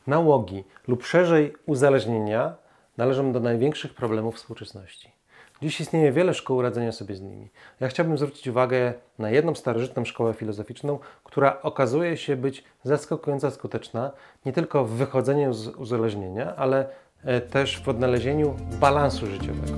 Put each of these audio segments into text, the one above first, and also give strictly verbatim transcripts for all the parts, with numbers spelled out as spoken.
Nałogi lub szerzej uzależnienia należą do największych problemów współczesności. Dziś istnieje wiele szkół radzenia sobie z nimi. Ja chciałbym zwrócić uwagę na jedną starożytną szkołę filozoficzną, która okazuje się być zaskakująco skuteczna nie tylko w wychodzeniu z uzależnienia, ale też w odnalezieniu balansu życiowego.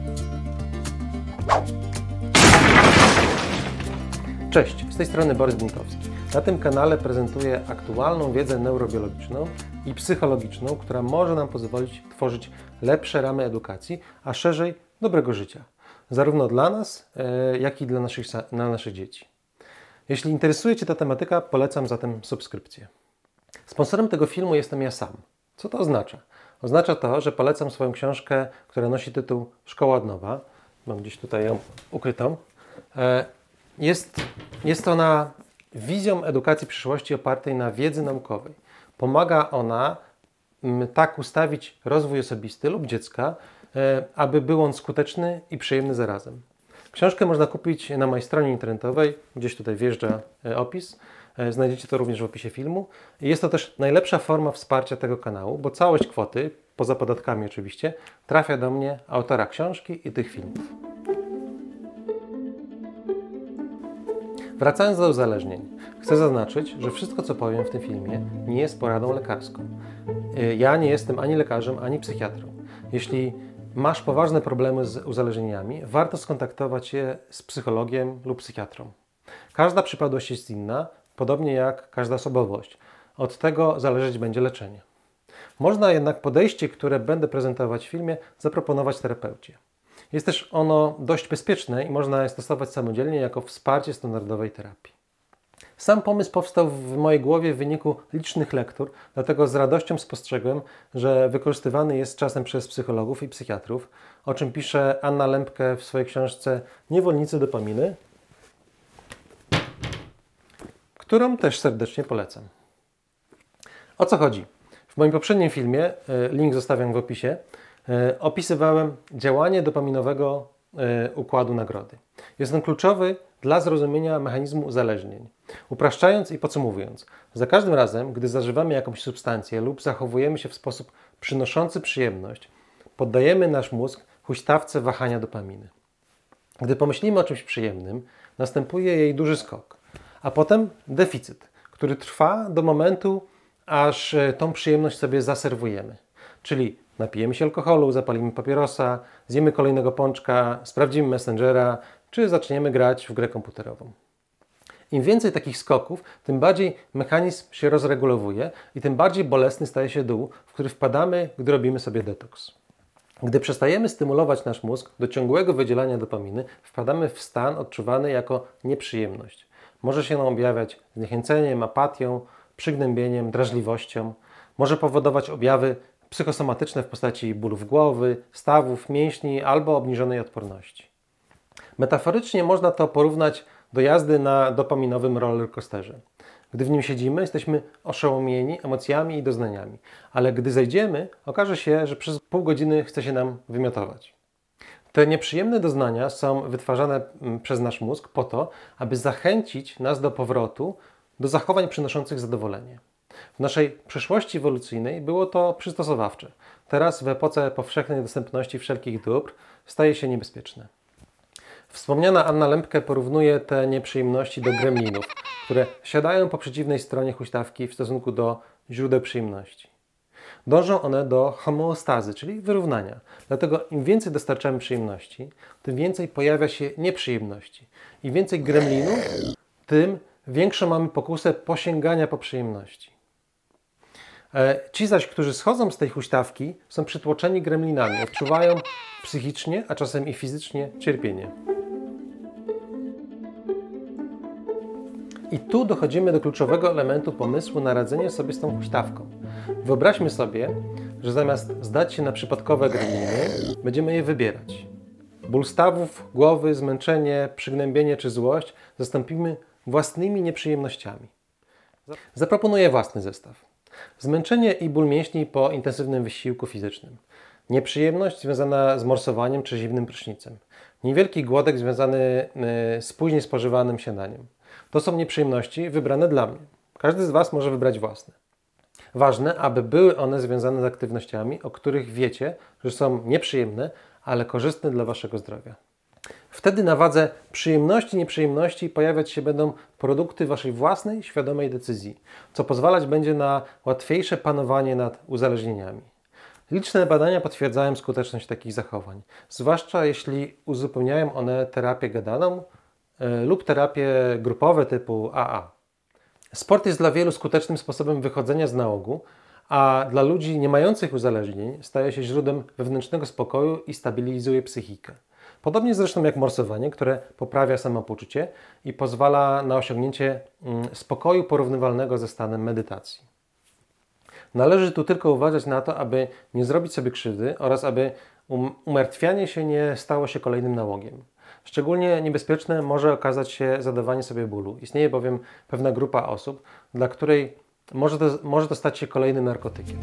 Cześć, z tej strony Borys Binkowski. Na tym kanale prezentuję aktualną wiedzę neurobiologiczną i psychologiczne, która może nam pozwolić tworzyć lepsze ramy edukacji, a szerzej dobrego życia. Zarówno dla nas, jak i dla naszych, dla naszych dzieci. Jeśli interesuje Cię ta tematyka, polecam zatem subskrypcję. Sponsorem tego filmu jestem ja sam. Co to oznacza? Oznacza to, że polecam swoją książkę, która nosi tytuł Szkoła od nowa. Mam gdzieś tutaj ją ukrytą. Jest, jest ona wizją edukacji przyszłości opartej na wiedzy naukowej. Pomaga ona tak ustawić rozwój osobisty lub dziecka, aby był on skuteczny i przyjemny zarazem. Książkę można kupić na mojej stronie internetowej, gdzieś tutaj wjeżdża opis. Znajdziecie to również w opisie filmu. Jest to też najlepsza forma wsparcia tego kanału, bo całość kwoty, poza podatkami oczywiście, trafia do mnie, autora książki i tych filmów. Wracając do uzależnień, chcę zaznaczyć, że wszystko, co powiem w tym filmie, nie jest poradą lekarską. Ja nie jestem ani lekarzem, ani psychiatrą. Jeśli masz poważne problemy z uzależnieniami, warto skontaktować się z psychologiem lub psychiatrą. Każda przypadłość jest inna, podobnie jak każda osobowość. Od tego zależeć będzie leczenie. Można jednak podejście, które będę prezentować w filmie, zaproponować terapeucie. Jest też ono dość bezpieczne i można je stosować samodzielnie jako wsparcie standardowej terapii. Sam pomysł powstał w mojej głowie w wyniku licznych lektur, dlatego z radością spostrzegłem, że wykorzystywany jest czasem przez psychologów i psychiatrów, o czym pisze Anna Lembke w swojej książce Niewolnicy dopaminy, którą też serdecznie polecam. O co chodzi? W moim poprzednim filmie, link zostawiam w opisie, opisywałem działanie dopaminowego układu nagrody. Jest on kluczowy dla zrozumienia mechanizmu uzależnień. Upraszczając i podsumowując, za każdym razem, gdy zażywamy jakąś substancję lub zachowujemy się w sposób przynoszący przyjemność, poddajemy nasz mózg huśtawce wahania dopaminy. Gdy pomyślimy o czymś przyjemnym, następuje jej duży skok, a potem deficyt, który trwa do momentu, aż tą przyjemność sobie zaserwujemy. Czyli napijemy się alkoholu, zapalimy papierosa, zjemy kolejnego pączka, sprawdzimy Messengera, czy zaczniemy grać w grę komputerową. Im więcej takich skoków, tym bardziej mechanizm się rozregulowuje i tym bardziej bolesny staje się dół, w który wpadamy, gdy robimy sobie detoks. Gdy przestajemy stymulować nasz mózg do ciągłego wydzielania dopaminy, wpadamy w stan odczuwany jako nieprzyjemność. Może się on objawiać zniechęceniem, apatią, przygnębieniem, drażliwością. Może powodować objawy psychosomatyczne w postaci bólów głowy, stawów, mięśni albo obniżonej odporności. Metaforycznie można to porównać do jazdy na dopaminowym rollercoasterze. Gdy w nim siedzimy, jesteśmy oszołomieni emocjami i doznaniami, ale gdy zejdziemy, okaże się, że przez pół godziny chce się nam wymiotować. Te nieprzyjemne doznania są wytwarzane przez nasz mózg po to, aby zachęcić nas do powrotu do zachowań przynoszących zadowolenie. W naszej przeszłości ewolucyjnej było to przystosowawcze. Teraz w epoce powszechnej dostępności wszelkich dóbr staje się niebezpieczne. Wspomniana Anna Lembke porównuje te nieprzyjemności do gremlinów, które siadają po przeciwnej stronie huśtawki w stosunku do źródeł przyjemności. Dążą one do homeostazy, czyli wyrównania. Dlatego im więcej dostarczamy przyjemności, tym więcej pojawia się nieprzyjemności. Im więcej gremlinów, tym większą mamy pokusę posięgania po przyjemności. Ci zaś, którzy schodzą z tej huśtawki, są przytłoczeni gremlinami, odczuwają psychicznie, a czasem i fizycznie cierpienie. I tu dochodzimy do kluczowego elementu pomysłu na radzenie sobie z tą huśtawką. Wyobraźmy sobie, że zamiast zdać się na przypadkowe gremliny, będziemy je wybierać. Ból stawów, głowy, zmęczenie, przygnębienie czy złość zastąpimy własnymi nieprzyjemnościami. Zaproponuję własny zestaw. Zmęczenie i ból mięśni po intensywnym wysiłku fizycznym. Nieprzyjemność związana z morsowaniem czy zimnym prysznicem. Niewielki głodek związany z później spożywanym śniadaniem. To są nieprzyjemności wybrane dla mnie. Każdy z Was może wybrać własne. Ważne, aby były one związane z aktywnościami, o których wiecie, że są nieprzyjemne, ale korzystne dla Waszego zdrowia. Wtedy na wadze przyjemności i nieprzyjemności pojawiać się będą produkty Waszej własnej, świadomej decyzji, co pozwalać będzie na łatwiejsze panowanie nad uzależnieniami. Liczne badania potwierdzają skuteczność takich zachowań, zwłaszcza jeśli uzupełniają one terapię gadaną y, lub terapie grupowe typu A A. Sport jest dla wielu skutecznym sposobem wychodzenia z nałogu, a dla ludzi nie mających uzależnień staje się źródłem wewnętrznego spokoju i stabilizuje psychikę. Podobnie zresztą jak morsowanie, które poprawia samopoczucie i pozwala na osiągnięcie spokoju porównywalnego ze stanem medytacji. Należy tu tylko uważać na to, aby nie zrobić sobie krzywdy oraz aby umartwianie się nie stało się kolejnym nałogiem. Szczególnie niebezpieczne może okazać się zadawanie sobie bólu. Istnieje bowiem pewna grupa osób, dla której może to, może to stać się kolejnym narkotykiem.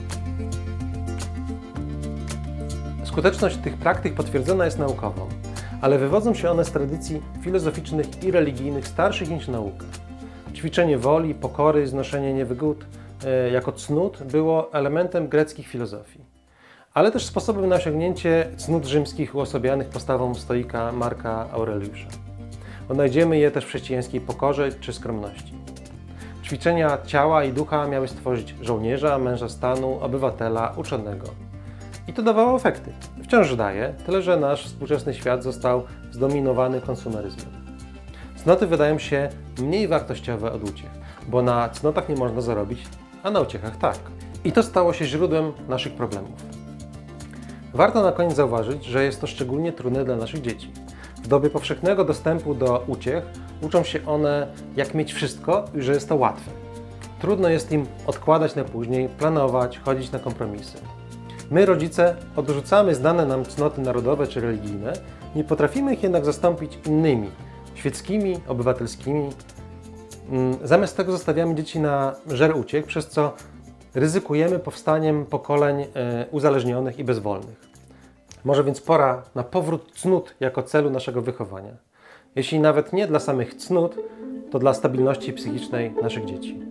Skuteczność tych praktyk potwierdzona jest naukowo, ale wywodzą się one z tradycji filozoficznych i religijnych starszych niż nauka. Ćwiczenie woli, pokory, znoszenie niewygód e, jako cnót było elementem greckich filozofii, ale też sposobem na osiągnięcie cnót rzymskich uosobianych postawą stoika Marka Aureliusza. Odnajdziemy je też w chrześcijańskiej pokorze czy skromności. Ćwiczenia ciała i ducha miały stworzyć żołnierza, męża stanu, obywatela, uczonego. I to dawało efekty. Wciąż daje, tyle że nasz współczesny świat został zdominowany konsumeryzmem. Cnoty wydają się mniej wartościowe od uciech, bo na cnotach nie można zarobić, a na uciechach tak. I to stało się źródłem naszych problemów. Warto na koniec zauważyć, że jest to szczególnie trudne dla naszych dzieci. W dobie powszechnego dostępu do uciech uczą się one, jak mieć wszystko i że jest to łatwe. Trudno jest im odkładać na później, planować, chodzić na kompromisy. My, rodzice, odrzucamy znane nam cnoty narodowe czy religijne, nie potrafimy ich jednak zastąpić innymi, świeckimi, obywatelskimi. Zamiast tego zostawiamy dzieci na żer uciech, przez co ryzykujemy powstaniem pokoleń uzależnionych i bezwolnych. Może więc pora na powrót cnót jako celu naszego wychowania. Jeśli nawet nie dla samych cnót, to dla stabilności psychicznej naszych dzieci.